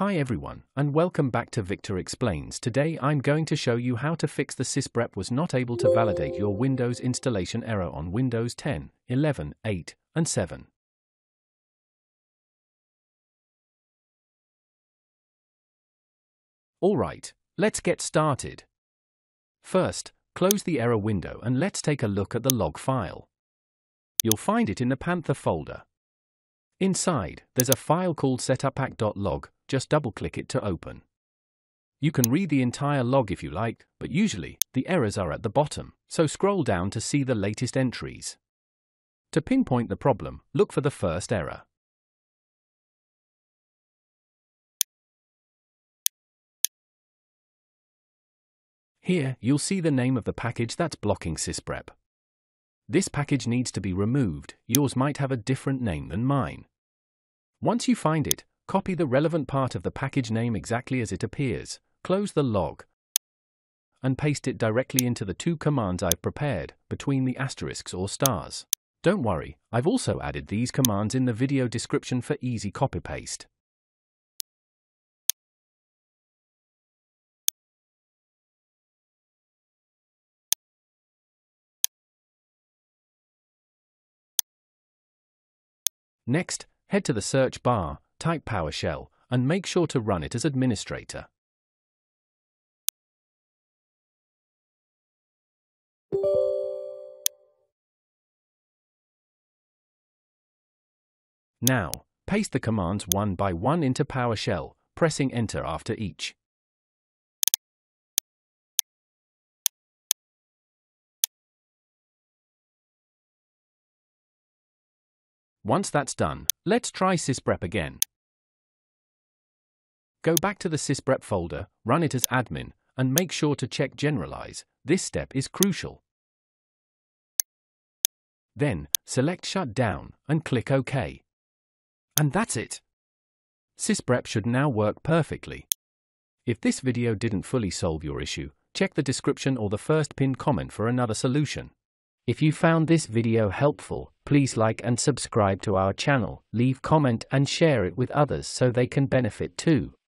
Hi everyone, and welcome back to Victor Explains. Today I'm going to show you how to fix the Sysprep was not able to validate your Windows installation error on Windows 10, 11, 8, and 7. Alright, let's get started. First, close the error window and let's take a look at the log file. You'll find it in the Panther folder. Inside, there's a file called setupact.log. Just double-click it to open. You can read the entire log if you like, but usually, the errors are at the bottom, so scroll down to see the latest entries. To pinpoint the problem, look for the first error. Here, you'll see the name of the package that's blocking Sysprep. This package needs to be removed. Yours might have a different name than mine. Once you find it, copy the relevant part of the package name exactly as it appears, close the log, and paste it directly into the two commands I've prepared, between the asterisks or stars. Don't worry, I've also added these commands in the video description for easy copy-paste. Next, head to the search bar, type PowerShell, and make sure to run it as administrator. Now, paste the commands one by one into PowerShell, pressing Enter after each. Once that's done, let's try Sysprep again. Go back to the Sysprep folder, run it as admin, and make sure to check Generalize. This step is crucial. Then, select Shut Down, and click OK. And that's it! Sysprep should now work perfectly. If this video didn't fully solve your issue, check the description or the first pinned comment for another solution. If you found this video helpful, please like and subscribe to our channel, leave comment and share it with others so they can benefit too.